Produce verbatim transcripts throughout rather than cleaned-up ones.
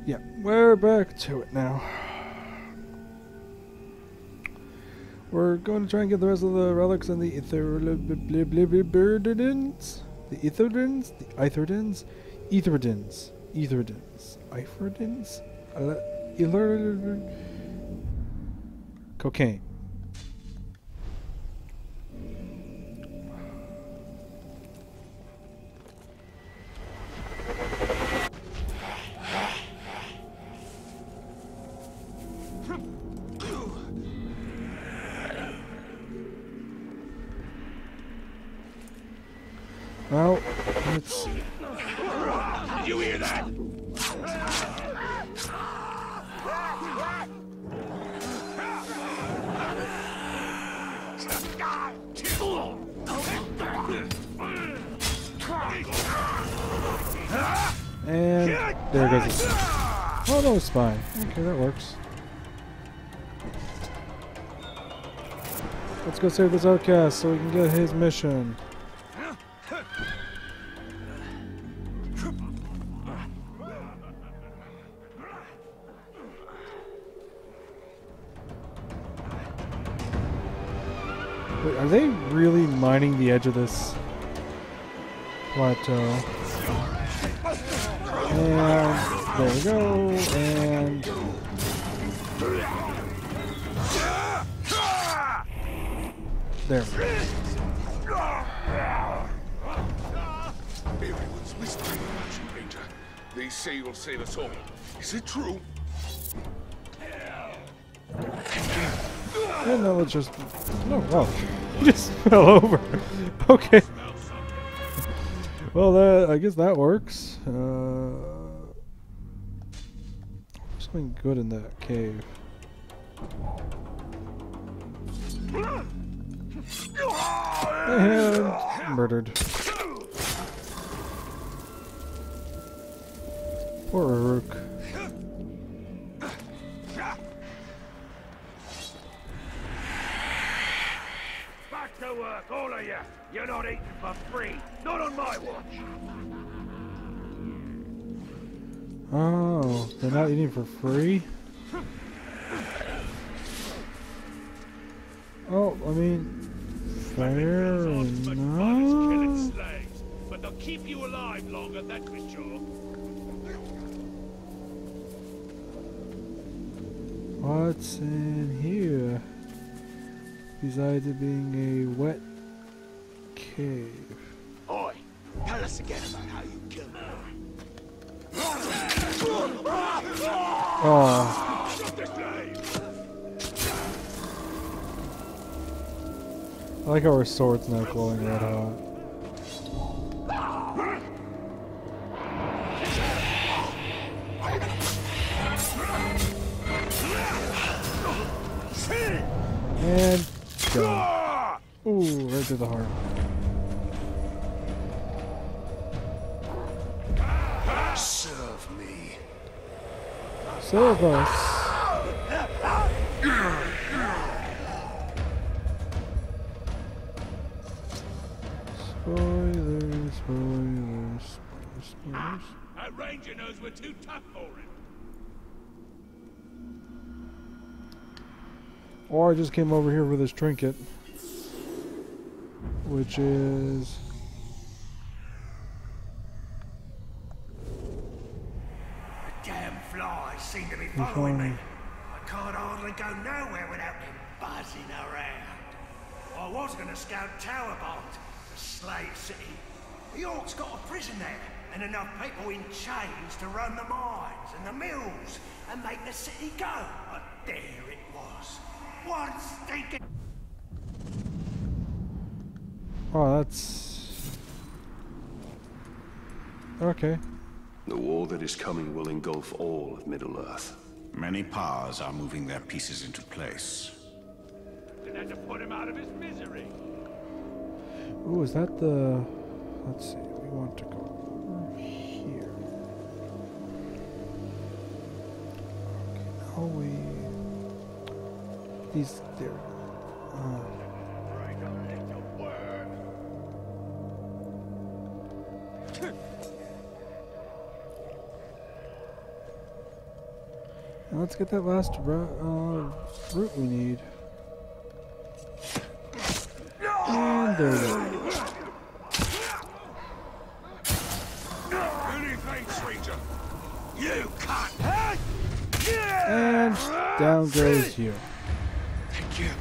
Yeah, we're back to it now. We're going to try and get the rest of the relics and the Etherdins. The Etherdins? The Etherdins? Etherdins. Etherdins. Etherdins? Ether... Cocaine. Well, let's see. Did you hear that? And there goes it. Oh no, it's fine. Okay, that works. Let's go save this outcast so we can get his mission. Wait, are they really mining the edge of this plateau? And there we go, and there we go. Everyone's whispering about you, Ranger. They say you'll save us all. Is it true? And now let's just... No, wow. He just fell over. Okay. Well, that I guess that works. Uh, something good in that cave. And murdered. Poor Uruk. Back to work, all of you. You're not eating for free. Not on my watch. Oh, they're not eating for free? Oh, I mean, fair enough. Slaves, but they'll keep you alive longer, that's for sure. What's in here? Besides it being a wet cave. Oi, tell us again about how you killed her. Oh. I like how our sword's now glowing red hot. And go. Ooh, right to the heart. Serve me. Serve us. Spoilers, spoilers, spoilers, spoilers. That ranger knows we're too tough for him. Or I just came over here with this trinket. Which is... Damn flies seem to be following me. I can't hardly go nowhere without them buzzing around. I was going to scout Tower Bolt, the slave city. The Orcs got a prison there, and enough people in chains to run the mines and the mills and make the city go. But there it was. One stinking... Oh, that's... Okay. The war that is coming will engulf all of Middle-earth. Many powers are moving their pieces into place. Then had to put him out of his misery. Ooh, is that the... Let's see, we want to go over here. Okay, now we... These, there. Uh, Now let's get that last uh, root we need. And there we go. Anything, stranger. You can't. And down goes you. Thank you.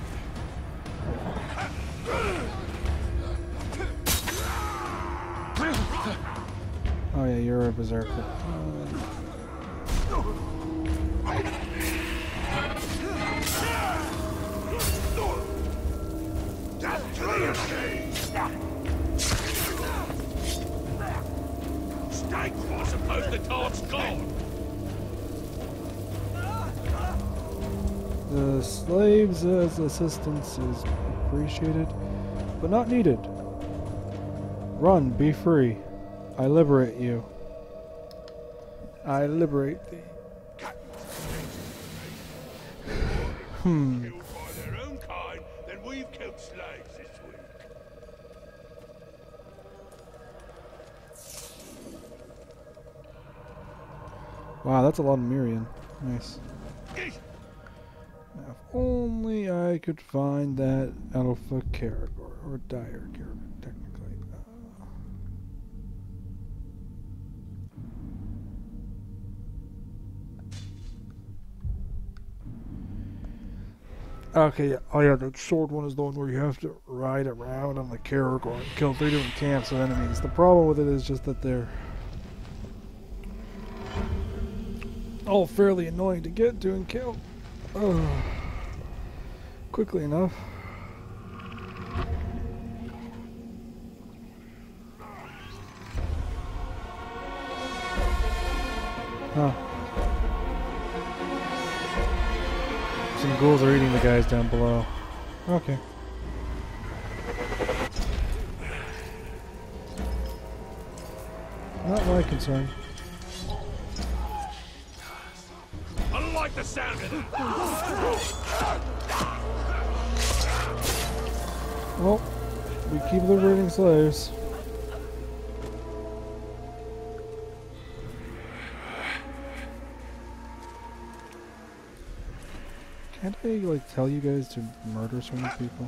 Oh yeah, you're a berserker. Death to the escape. Stake, I suppose the time's gone. The slaves as assistance is appreciated, but not needed. Run, be free. I liberate you. I liberate thee. Hmm. Killed by their own kind, then we've killed slaves this week. Wow, that's a lot of Mirian. Nice. Now, if only I could find that Alpha Caragor, or Dire Caragor, technically. Uh, okay, yeah. Oh yeah, the sword one is the one where you have to ride around on the Caragor and kill three different camps of enemies. The problem with it is just that they're all fairly annoying to get to and kill. Oh, quickly enough. Huh. Some ghouls are eating the guys down below. Okay. Not my concern. I don't like the sound of that. Well, we keep liberating slaves. Can't I, like, tell you guys to murder so many people?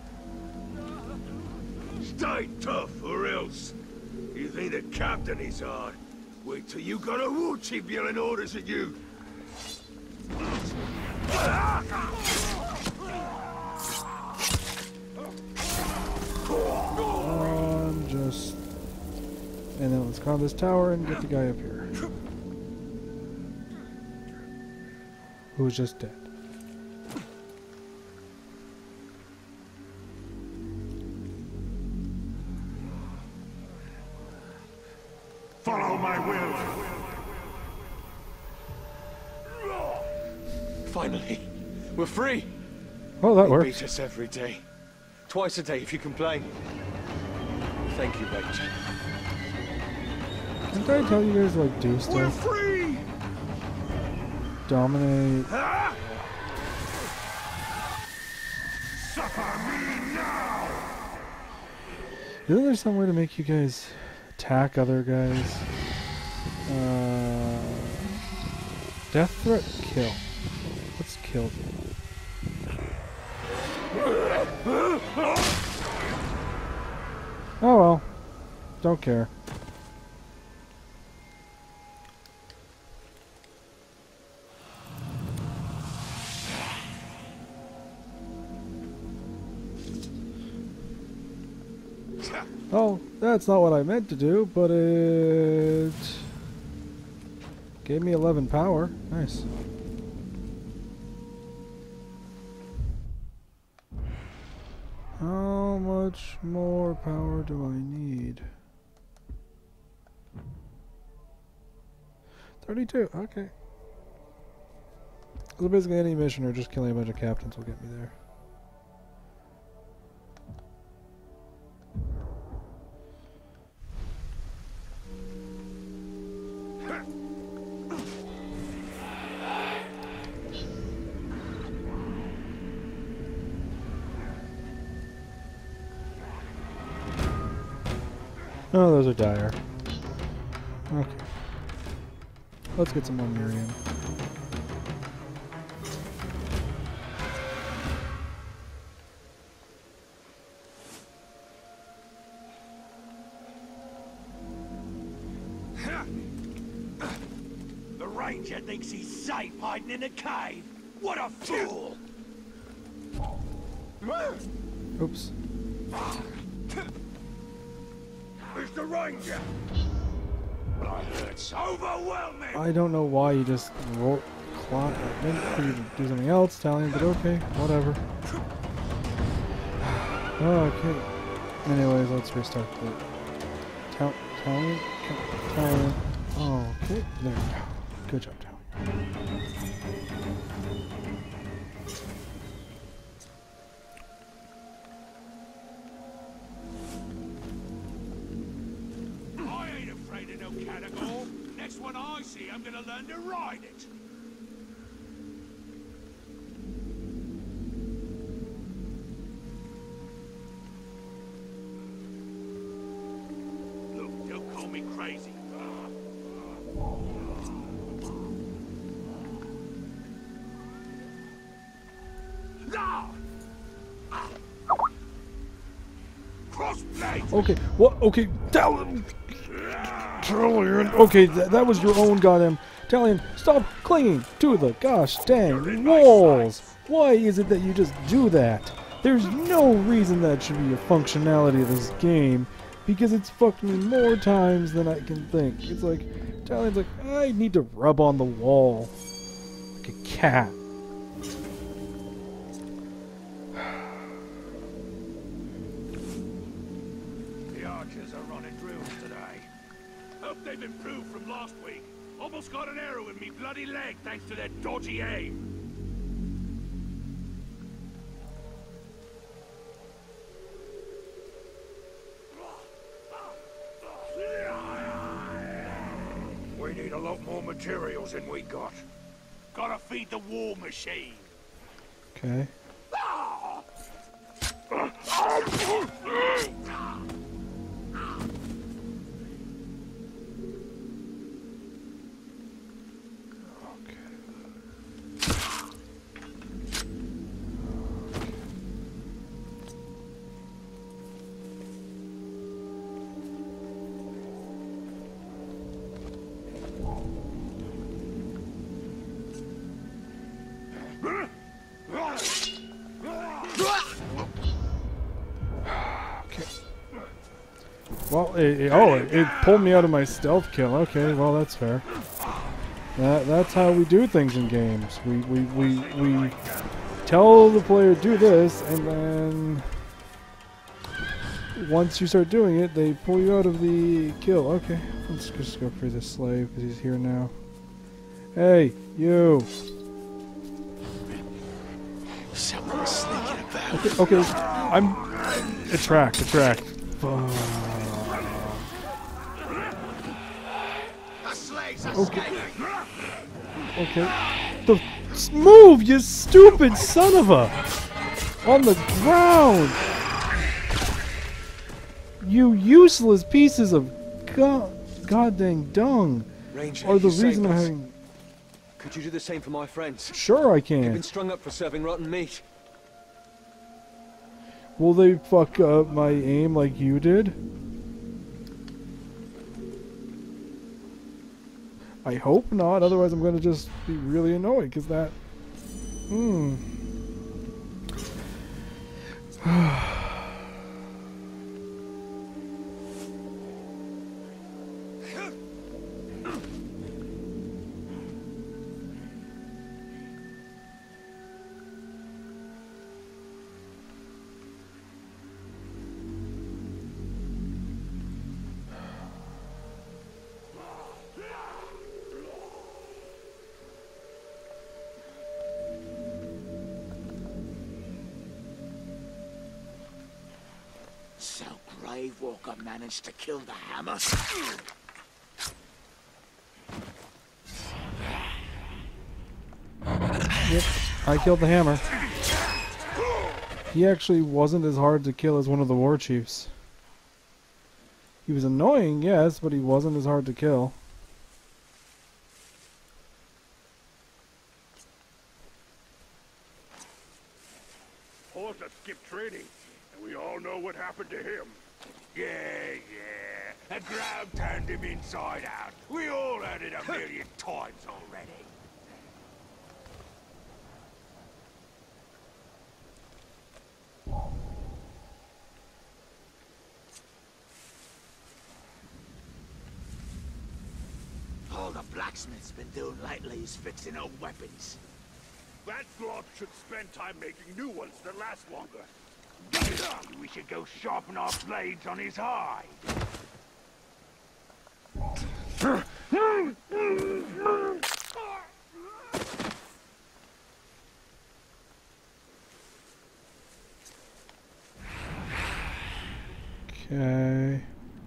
Stay tough or else. You think the captain is hard? Wait till you got a war chief yelling orders at you. Um, just... And then let's climb this tower and get the guy up here. Who's just dead. Follow my will. Finally, we're free. Oh, that They works. beat us every day. Twice a day if you complain. Thank you, Rachel. Can't I tell you guys to, like, do We're stuff? free. Dominate. Huh? Suffer me now. Isn't there some way to make you guys attack other guys? Uh, death threat, kill. Let's kill them. Oh well. Don't care. Oh, that's not what I meant to do, but it gave me eleven power. Nice. How much more power do I need? thirty-two, okay. So basically any mission or just killing a bunch of captains will get me there. Oh, those are dire. Okay. Let's get some more Miriam. ranger thinks he's safe hiding in a cave. What a fool! Oops. Where's the ranger? It's overwhelming. I don't know why you just roll. Climb. I meant for you to do something else, Talion, but okay, whatever. Okay. Anyways, let's restart the Tal Talion. Talion. Oh, okay. There we go. Good job, Talion. I ain't afraid of no catagol. Next one I see, I'm gonna learn to ride it. Look, don't call me crazy. No! Crossblade! Okay, what? Okay, Talion. Talion. Okay, th that was your own goddamn. Talion, stop clinging to the gosh dang walls. Why is it that you just do that? There's no reason that should be a functionality of this game, because it's fucked me more times than I can think. It's like, Talion's like, I need to rub on the wall. Like a cat. The archers are running drills today. Hope they've improved from last week. Almost got an arrow in me bloody leg thanks to their dodgy aim. We need a lot more materials than we got. Gotta feed the war machine. Okay. Well, it, it, oh, it, it pulled me out of my stealth kill. Okay, well that's fair. That that's how we do things in games. We we we we tell the player do this, and then once you start doing it, they pull you out of the kill. Okay, let's just go free this slave because he's here now. Hey, you. Someone's sneaking about. Okay, okay. I'm attract, attract. Fuck. Okay. Okay. The move, you stupid son of a! On the ground! You useless pieces of god, goddamn dung Ranger, are the you reason saved I'm us. having. Could you do the same for my friends? Sure, I They've been can. strung up for serving rotten meat. Will they fuck up my aim like you did? I hope not, otherwise I'm gonna just be really annoyed, because that... Hmm. So Gravewalker managed to kill the hammer. Yep, I killed the hammer. He actually wasn't as hard to kill as one of the war chiefs. He was annoying, yes, but he wasn't as hard to kill. Horse that skipped training, and we all know what happened to him. Yeah, yeah. The ground turned him inside out. We all heard it a million times already. All the blacksmith's been doing lately is fixing old weapons. That glop should spend time making new ones that last longer. Maybe we should go sharpen our blades on his hide. Okay.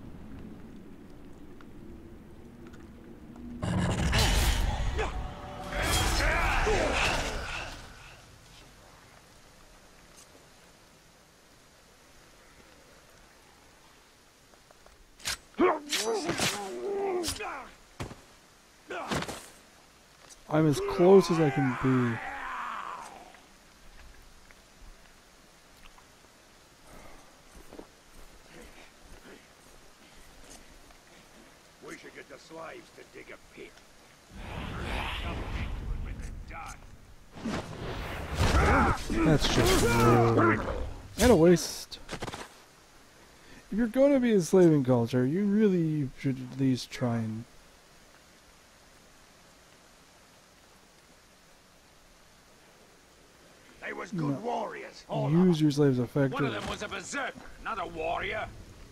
I'm as close as I can be. We should get the slaves to dig a pit. That's just rude. And a waste. If you're going to be a slaving culture, you really should at least try and... They was good No. warriors. All use of your slaves them. One of effectively. them was a berserker, not a warrior.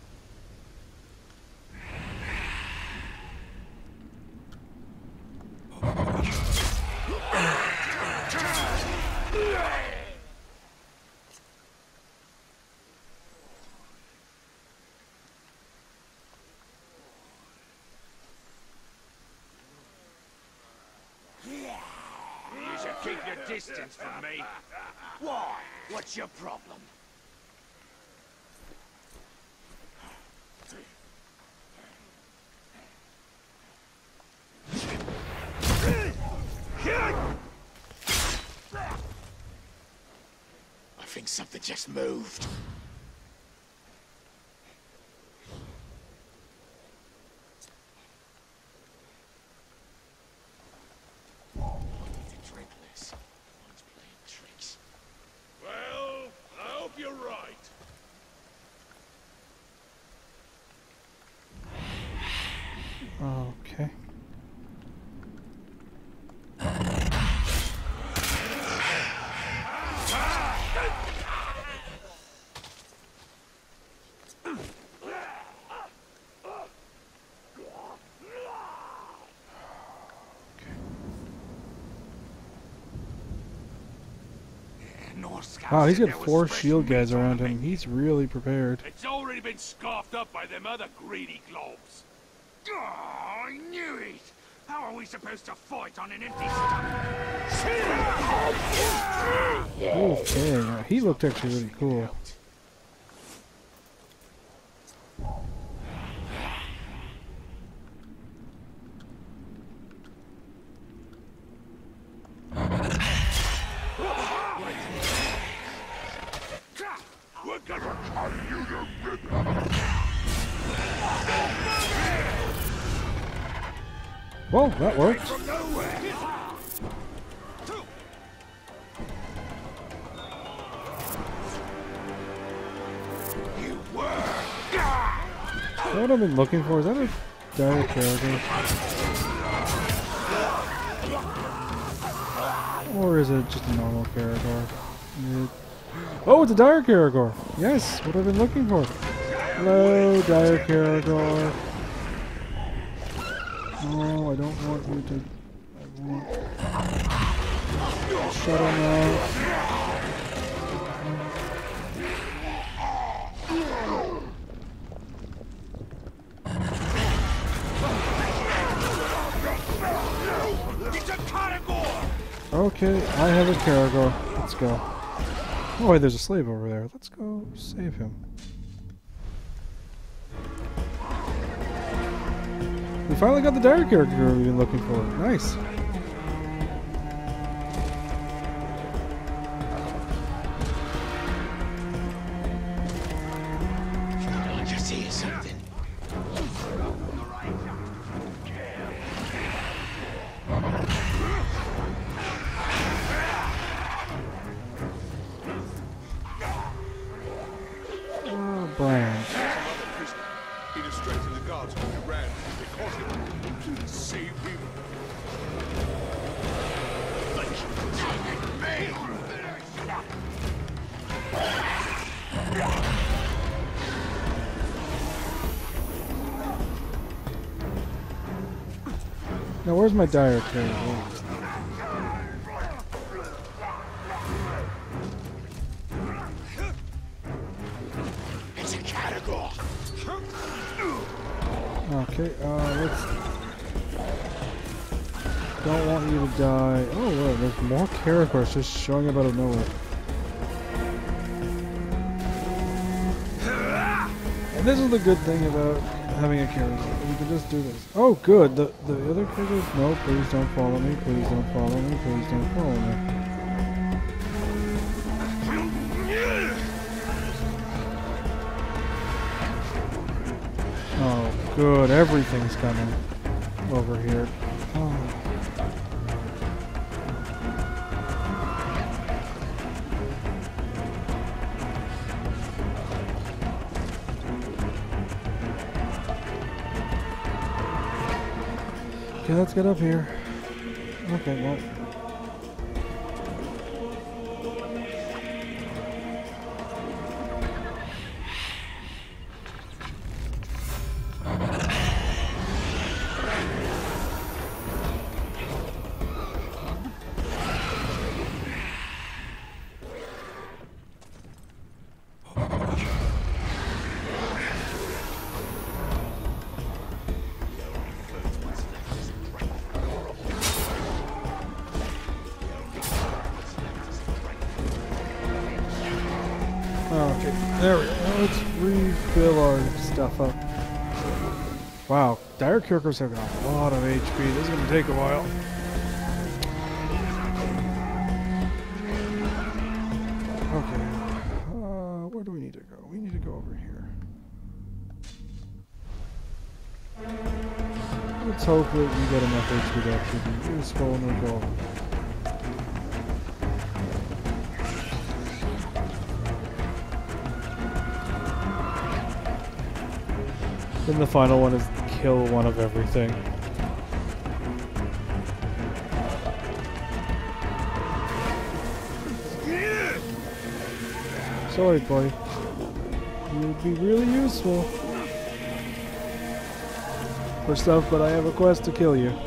You should keep your distance from me. Why? What's your problem? I think something just moved. I need to drink this. One's playing tricks. Well, I hope you're right. Okay. Wow, he's got four shield guys around him. He's really prepared. It's already been scarfed up by them other greedy globs. Oh, I knew it! How are we supposed to fight on an empty stomach? Okay, yeah, he looked actually really cool. We're gonna cut you to ribbons. Well, that worked. From nowhere. You were. Is that what I've been looking for? Is that a dire character? Or is it just a normal character? It... Oh, it's a dire character! Yes, what I've been looking for. Hello, dire character. No, I don't want you to... I want... Shut him out. Okay, I have a Caragor. Let's go. Oh wait, there's a slave over there. Let's go save him. We finally got the dire character we've been looking for. Nice. I just hear something. Now, where's my dire carry? It's a category. Okay, uh, let's... Don't want you to die. Oh, well, there's more Caragors just showing up out of nowhere. And this is the good thing about having a Caragor. You can just do this. Oh, good. The the other Caragors... No, please don't follow me. Please don't follow me. Please don't follow me. Oh, good. Everything's coming over here. Oh. Okay, let's get up here. Okay, well. Okay, there we go. Let's refill our stuff up. Wow, dire Caragors have got a lot of H P. This is going to take a while. Okay, uh, where do we need to go? We need to go over here. Let's hope that we get enough H P to actually be useful and we'll go. Then the final one is kill one of everything. Sorry, buddy. You would be really useful for stuff, but I have a quest to kill you.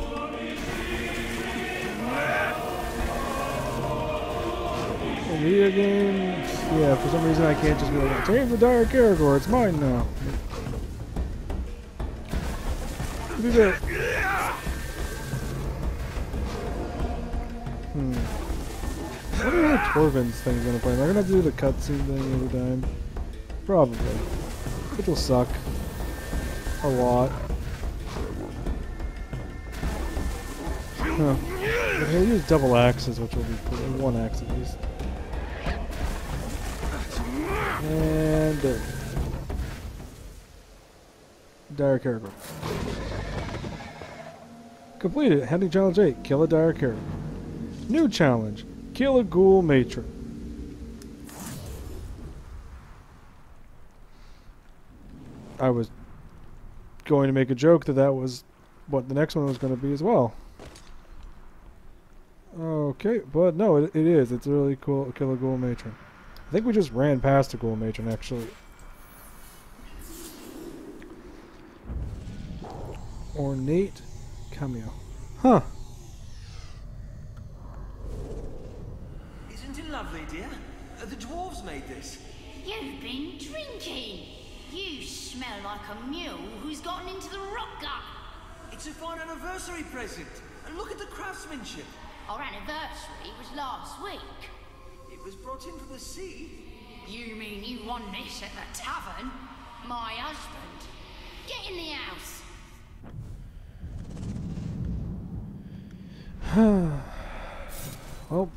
In video games, yeah, for some reason I can't just be like, tame the dire Caragor, it's mine now. Do that. Hmm. What are the Torvin's things gonna play? Am I gonna have to do the cutscene thing every time? Probably. Which will suck. A lot. Huh. But he'll use double axes, which will be cool. One axe at least. And there. Dire Caragor. Completed. Heading challenge eight. Kill a dire Caragor. New challenge. Kill a ghoul matron. I was going to make a joke that that was what the next one was going to be as well. Okay, but no, it, it is. It's really cool. Kill a ghoul matron. I think we just ran past a ghoul matron actually. Ornate cameo. Huh. Isn't it lovely, dear? Uh, the dwarves made this. You've been drinking. You smell like a mule who's gotten into the rock gut. It's a fine anniversary present. And look at the craftsmanship. Our anniversary was last week. It was brought in from the sea. You mean you won this at the tavern? My husband. Get in the house. Well,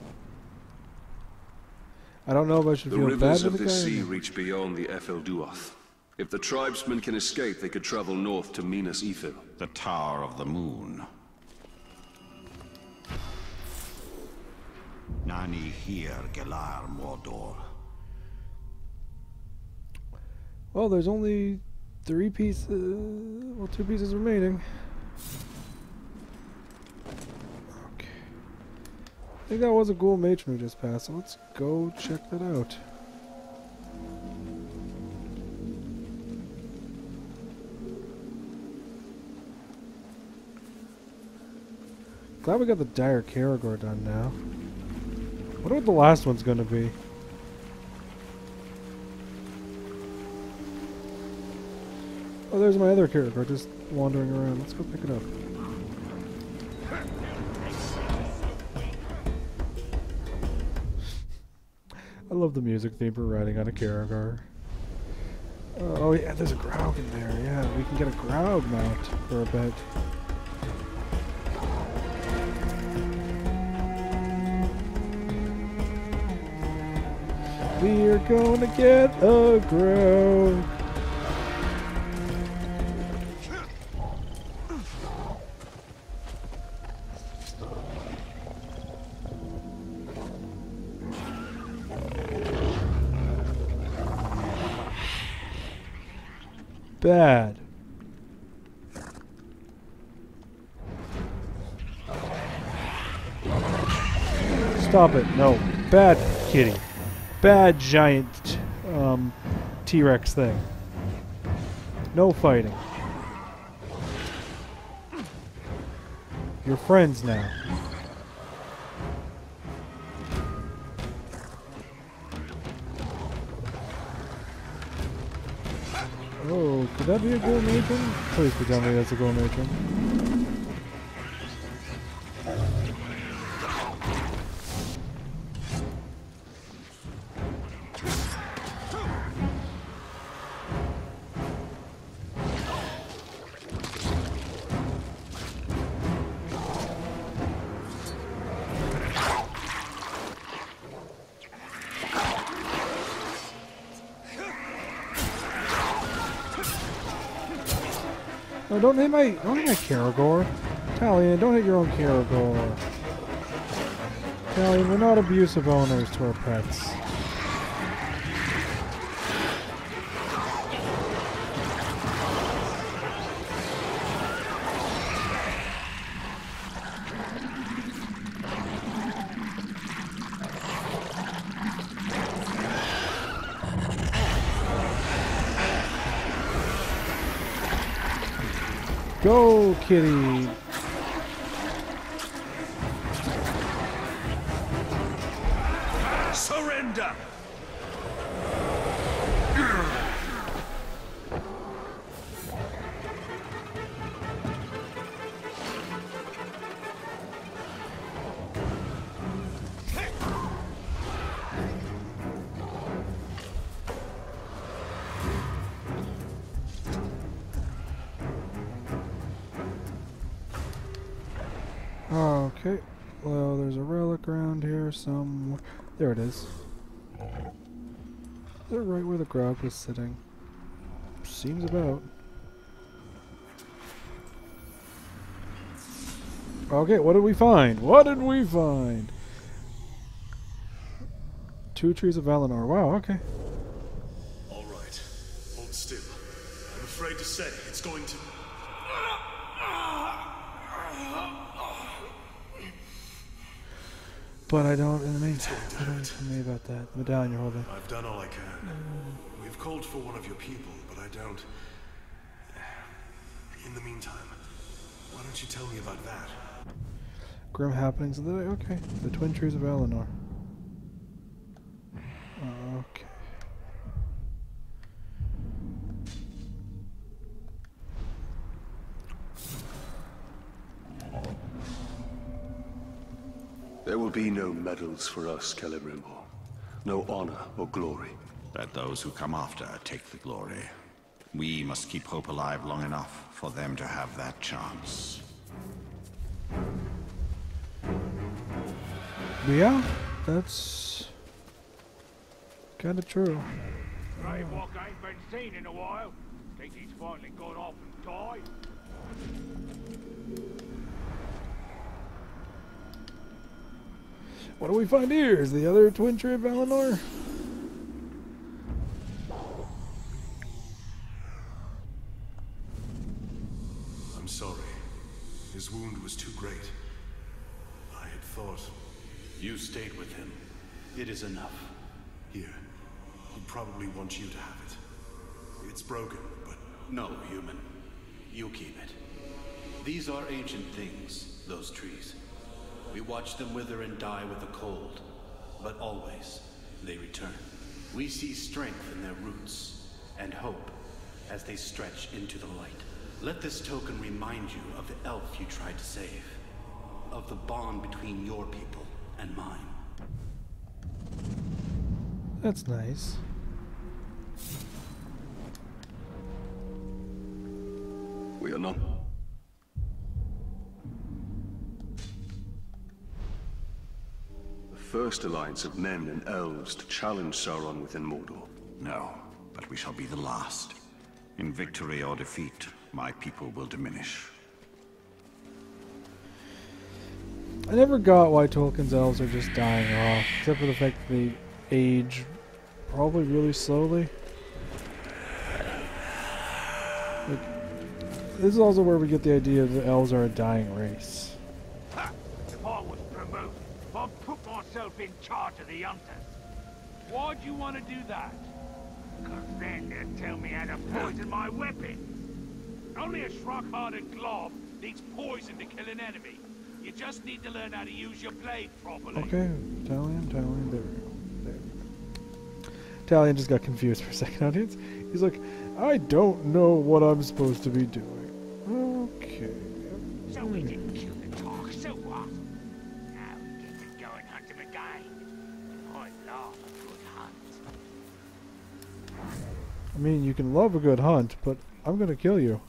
I don't know if I should The feel bad rivers for of the the guy. sea reach beyond the Efelduath. If the tribesmen can escape, they could travel north to Minas Ithil. The Tower of the Moon. Nani here, Galar Mordor. Well, there's only three pieces, well, two pieces remaining. Okay. I think that was a ghoul matron we just passed, so let's go check that out. Glad we got the Dire Caragor done now. Wonder what the last one's gonna be. Oh, there's my other Caragor just wandering around. Let's go pick it up. I love the music theme for riding on a Caragor. Uh, oh yeah, there's a Graug in there. Yeah, we can get a Graug mount for a bit. We're gonna get a Graug. Bad. Stop it. No. Bad kitty. Bad giant um, T-Rex thing. No fighting. You're friends now. Oh, could that be a Ghoul Matron? Please be telling me that's a Ghoul Matron. No, don't hit my, don't hit my Caragor. Talion, don't hit your own Caragor. Talion, we're not abusive owners to our pets. Go, kitty! Surrender! Okay, well, there's a relic around here somewhere. There it is. Is that right where the Graug was sitting? Seems about. Okay, what did we find? What did we find? Two Trees of Valinor. Wow, okay. All right. Hold still. I'm afraid to say it's going to... But I don't, in the meantime, what do you tell me about that? The medallion you're holding. I've done all I can. Mm. We've called for one of your people, but I don't... In the meantime, why don't you tell me about that? Grim happenings of the day? Okay. The Twin Trees of Valinor. Okay. There will be no medals for us, Celebrimbor. No honor or glory. Let those who come after take the glory. We must keep hope alive long enough for them to have that chance. Yeah, that's kind of true. Grave Walk ain't been seen in a while. Think he's finally gone off and died? What do we find here? Is the other Twin Tree of Valinor? I'm sorry. His wound was too great. I had thought... You stayed with him. It is enough. Here. He'd probably want you to have it. It's broken, but... No, human. You keep it. These are ancient things, those trees. We watch them wither and die with the cold, but always they return. We see strength in their roots, and hope as they stretch into the light. Let this token remind you of the elf you tried to save, of the bond between your people and mine. That's nice. We are not. The first alliance of men and elves to challenge Sauron within Mordor. No, but we shall be the last. In victory or defeat, my people will diminish. I never got why Tolkien's elves are just dying off, except for the fact that they age probably really slowly. Like, this is also where we get the idea that the elves are a dying race. If I was promoted, I'd put myself in charge of the hunters. Why'd you want to do that? Because then they'd tell me how to poison my weapon. Only a shrug-hearted glob needs poison to kill an enemy. You just need to learn how to use your blade properly. Okay, Talion, Talion, there we go. There we go. Talion just got confused for a second, audience. He's like, I don't know what I'm supposed to be doing. Okay. So we didn't kill the talk, so what? Now we get to go and hunt him again. I love a good hunt. I mean, you can love a good hunt, but I'm gonna kill you.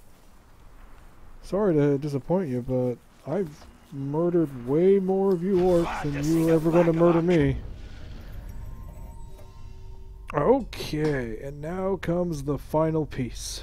Sorry to disappoint you, but I've murdered way more of you orcs than you ever gonna murder me. Okay, and now comes the final piece.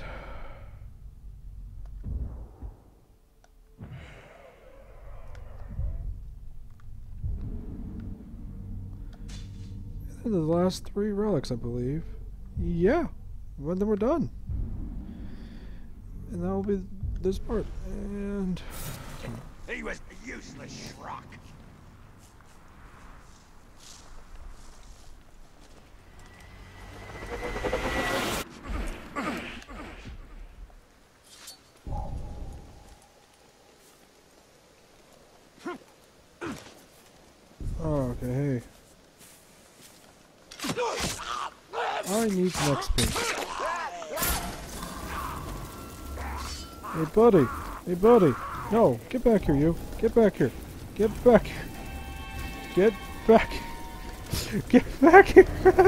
And the last three relics, I believe. Yeah, well, then we're done. And that will be this part. And He was a useless schrock. oh, okay, hey. I need some X P. Hey, buddy. Hey, buddy. No, get back here, you. Get back here. Get back here. Get back. Get back here.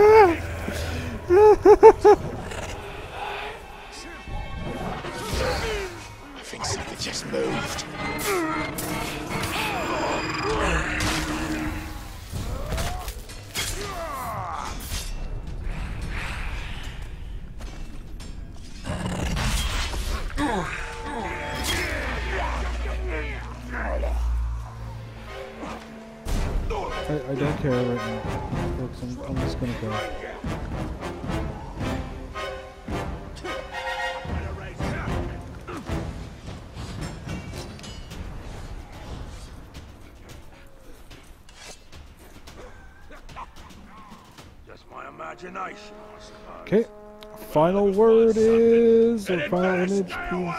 I think something just moved. I, I don't care right now. Folks, I'm, I'm just gonna go. Just my imagination, I suppose. Okay. Final word is, or final image, please.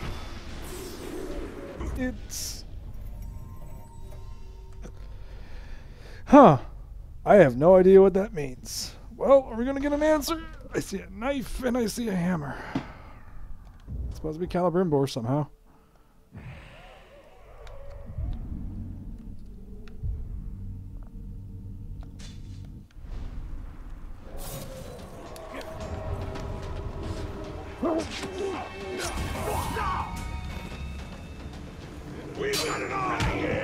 It's... Huh. I have no idea what that means. Well, are we gonna get an answer? I see a knife and I see a hammer. It's supposed to be Celebrimbor somehow. We've got it all here.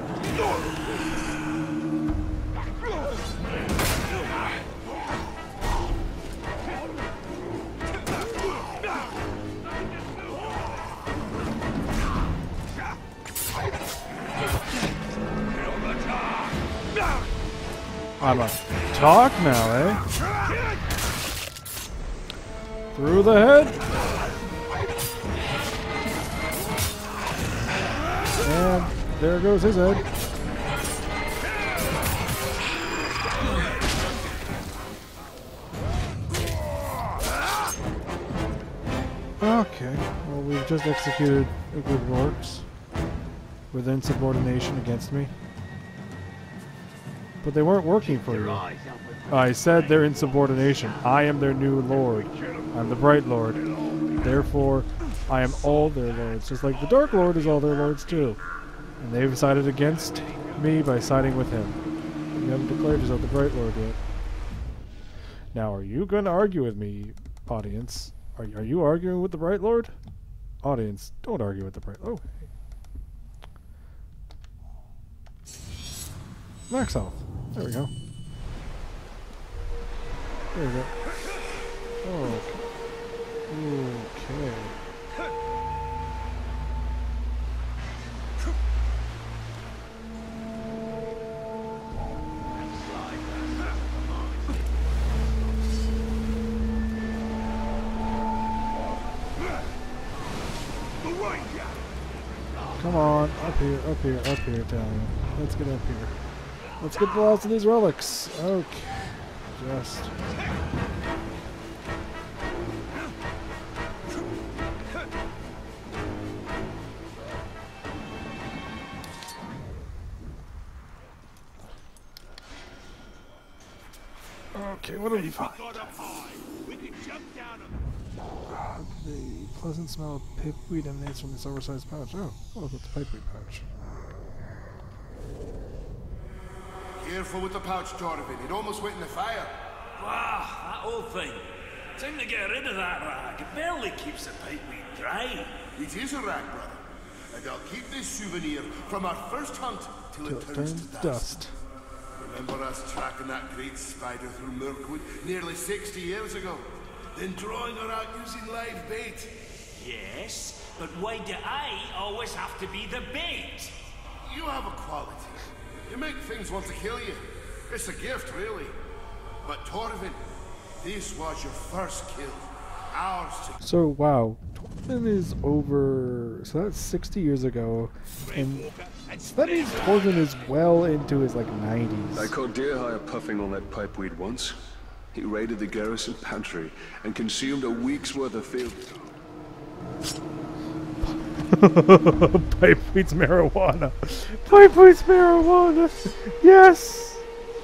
I'm a talk now, eh? Through the head. And there goes his head. Okay, well we've just executed a good works. with insubordination against me. But they weren't working for you. I said their insubordination. I am their new lord. I'm the Bright Lord. Therefore, I am all their lords. Just like the Dark Lord is all their lords too. And they've sided against me by siding with him. You haven't declared yourself the Bright Lord yet. Now, are you going to argue with me, audience? Are, are you arguing with the Bright Lord? Audience, don't argue with the Bright Lord. Oh, hey. Max health. There we go. There we go. Oh. Okay. Come on, up here, up here, up here, Italian. Let's get up here. Let's get the last of these relics. Okay. Just. Okay, what do we find? Uh, the pleasant smell of pipeweed emanates from this oversized pouch. Oh, oh, that's a pipeweed pouch. Careful with the pouch, Torvin. It almost went in the fire. Wow, that old thing. Time to get rid of that rag. It barely keeps the pipeweed dry. It is a rag, brother. And I'll keep this souvenir from our first hunt till, Till it it turns, turns to to dust. dust. Remember us tracking that great spider through Mirkwood nearly sixty years ago? Then drawing her out using live bait? Yes, but why do I always have to be the bait? You have a quality. You make things want to kill you. It's a gift, really. But Torvin, this was your first kill. Ours to... So, wow. Torvin is over... So that's sixty years ago. And that means Torvin is well into his, like, nineties. I caught Deerhire puffing on that pipeweed once. He raided the garrison pantry and consumed a week's worth of field... Pipeweed's marijuana. Pipeweed's marijuana. Yes.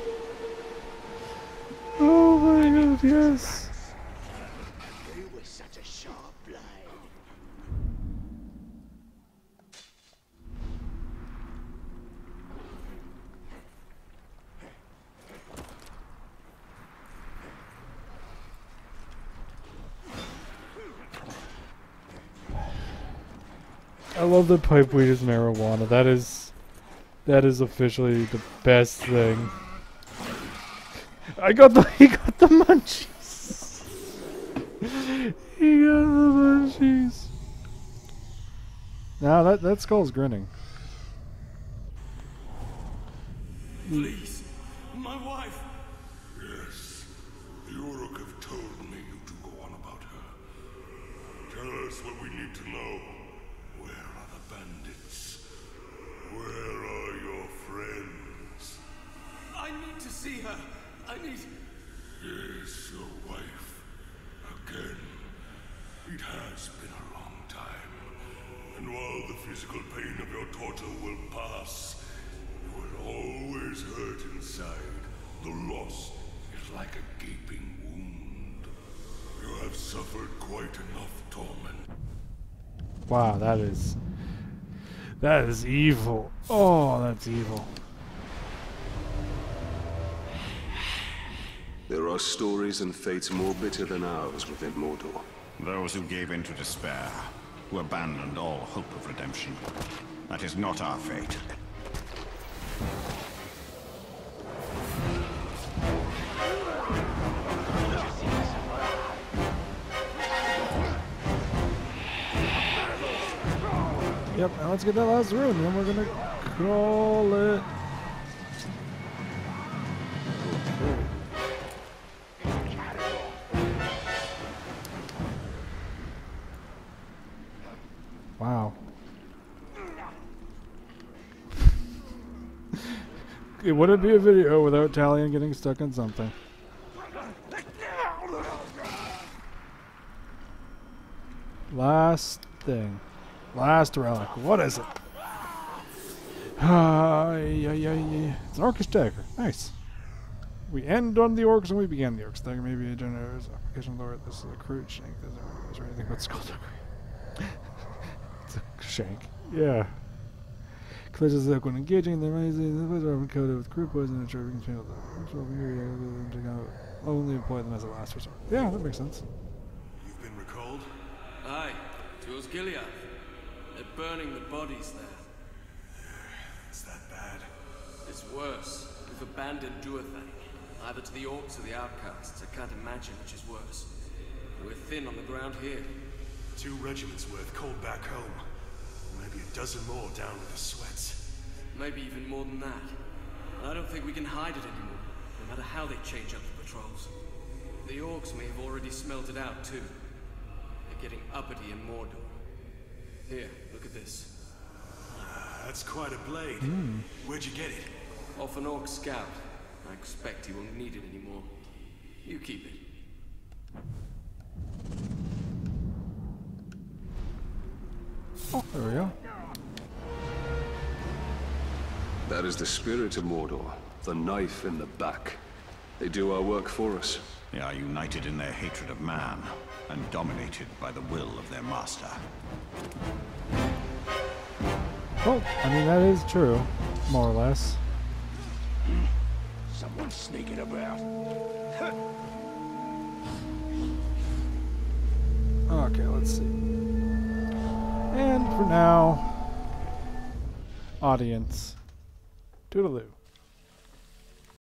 Oh my god, yes. You were such a sharp blade. I love that pipeweed is marijuana. That is, that is officially the best thing. I got the, he got the munchies. He got the munchies. Now that that skull's grinning. Please, my wife. Yes, the Uruk have told me you to go on about her. Tell us what we need to know. Where are the bandits? Where are your friends? I need to see her. I need... Yes, your wife. Again. It has been a long time. And while the physical pain of your torture will pass, you will always hurt inside. The loss is like a gaping wound. You have suffered quite enough torment. Wow, that is, that is evil. Oh, that's evil. There are stories and fates more bitter than ours within Mordor. Those who gave in to despair, who abandoned all hope of redemption. That is not our fate. Yep, now let's get that last rune, and then we're gonna call it. Wow. It wouldn't be a video without Talion getting stuck on something. Last thing. Last relic. What is it? Ah, yeah, yeah, yeah. It's an Orcish dagger. Nice. We end on the orcs and we begin the orcs. Dagger may be a generous application lord. This is a crude shank. Is there anything but skullduggery? It's a shank. Yeah. Collisions that when engaging in the amazing the weapons are coated with crude poison and sure we can channel them. Over here, them to go. Only employ them as a last resort. Yeah, that makes sense. You've been recalled? Aye, to Osgiliath. They're burning the bodies there. Is that bad? It's worse. We've abandoned Duathay. Either to the orcs or the outcasts. I can't imagine which is worse. We're thin on the ground here. Two regiments worth called back home. Maybe a dozen more down with the sweats. Maybe even more than that. And I don't think we can hide it anymore, no matter how they change up the patrols. The orcs may have already smelled it out too. They're getting uppity in Mordor. Here, look at this. Uh, that's quite a blade. Mm. Where'd you get it? Off an orc scout. I expect he won't need it anymore. You keep it. Oh, there we go. That is the spirit of Mordor. The knife in the back. They do our work for us. They are united in their hatred of man, and dominated by the will of their master. Well, I mean, that is true, more or less. Someone's sneaking about. Okay, let's see. And for now, audience, toodaloo.